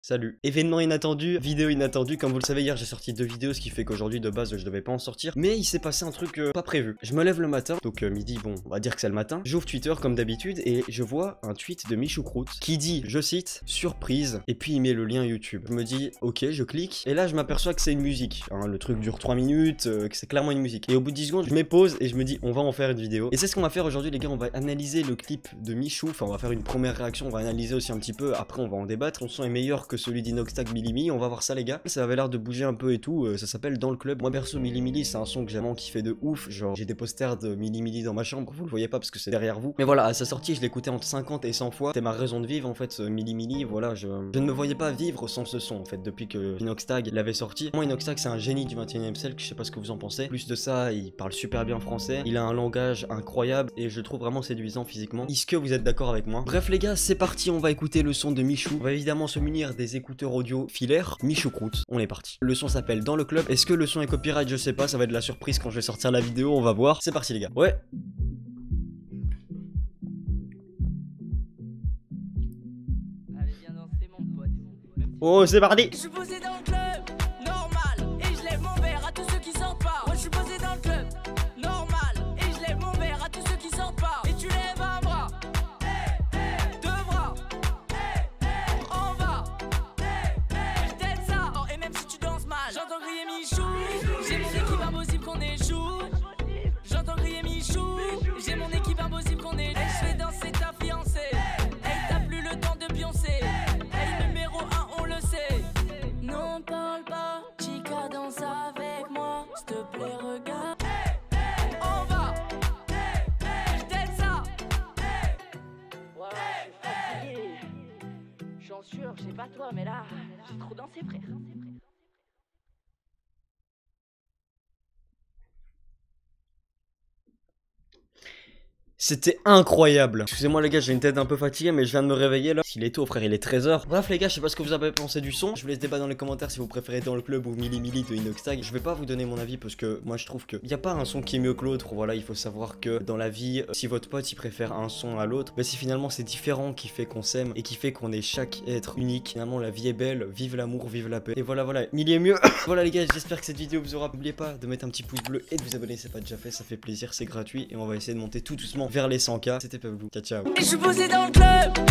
Salut. Événement inattendu, vidéo inattendue. Comme vous le savez, hier j'ai sorti 2 vidéos, ce qui fait qu'aujourd'hui de base je devais pas en sortir. Mais il s'est passé un truc pas prévu. Je me lève le matin, donc midi, bon, on va dire que c'est le matin. J'ouvre Twitter comme d'habitude et je vois un tweet de Michoucroute qui dit, je cite, surprise, et puis il met le lien YouTube. Je me dis, ok, je clique, et là je m'aperçois que c'est une musique. Hein, le truc dure 3 minutes, que c'est clairement une musique. Et au bout de 10 secondes, je me pose et je me dis, on va en faire une vidéo. Et c'est ce qu'on va faire aujourd'hui, les gars. On va analyser le clip de Michou. Enfin, on va faire une première réaction, on va analyser aussi un petit peu. Après, on va en débattre. Son son est meilleur que celui d'Inoxtag Millimili, on va voir ça les gars. Ça avait l'air de bouger un peu et tout, ça s'appelle Dans le Club. Moi perso Millimili c'est un son que j'ai vraiment kiffé de ouf, genre j'ai des posters de Millimili dans ma chambre, vous le voyez pas parce que c'est derrière vous. Mais voilà, à sa sortie je l'écoutais entre 50 et 100 fois, c'était ma raison de vivre en fait, Millimili, voilà, je ne me voyais pas vivre sans ce son en fait, depuis que Inoxtag l'avait sorti. Moi Inoxtag c'est un génie du 21e siècle, je sais pas ce que vous en pensez. Plus de ça, il parle super bien français, il a un langage incroyable et je le trouve vraiment séduisant physiquement. Est-ce que vous êtes d'accord avec moi? Bref les gars, c'est parti, on va écouter le son de Michou. On va évidemment se munir des écouteurs audio filaires. Michoucroute, on est parti. Le son s'appelle Dans le Club. Est-ce que le son est copyright? Je sais pas, ça va être de la surprise quand je vais sortir la vidéo, on va voir. C'est parti les gars. Ouais. Allez viens danser mon pote. Oh c'est parti. Je suis posé dans le club, normal, et je lève mon verre à tous ceux qui sortent pas. Moi je suis posé dans le club, normal, et je lève mon verre à tous ceux qui sortent pas. Et tu lèves un bras, deux bras, on va, je t'aide ça. Oh, et même si tu danses mal, j'entends crier Michou. J'ai mon équipe impossible qu'on échoue. J'entends crier Michou. J'ai mon équipe impossible qu'on échoue. Et je fais danser ta fiancée. Hey, t'as plus le temps de pioncer. Hey, numéro 1, on le sait. Non, parle pas, chica, danse avec moi. S'il te plaît, regarde. On va, je t'aide ça. Ouais, je suis en sueur, je sais pas toi, mais là, j'ai trop dansé, frère. C'était incroyable. Excusez-moi les gars, j'ai une tête un peu fatiguée mais je viens de me réveiller là. Il est tôt frère, il est 13h. Bref les gars, je sais pas ce que vous avez pensé du son. Je vous laisse débattre dans les commentaires si vous préférez Dans le Club ou Millimili de Inoxtag. Je vais pas vous donner mon avis parce que moi je trouve que y a pas un son qui est mieux que l'autre. Voilà, il faut savoir que dans la vie, si votre pote il préfère un son à l'autre, bah si finalement c'est différent qui fait qu'on s'aime et qui fait qu'on est chaque être unique. Finalement la vie est belle, vive l'amour, vive la paix. Et voilà, Milli est mieux. Voilà les gars, j'espère que cette vidéo vous aura. N'oubliez pas de mettre un petit pouce bleu et de vous abonner si c'est pas déjà fait, ça fait plaisir, c'est gratuit et on va essayer de monter tout doucement vers les 100K. C'était pas vous. Ciao ciao. Et je suis posé dans le club.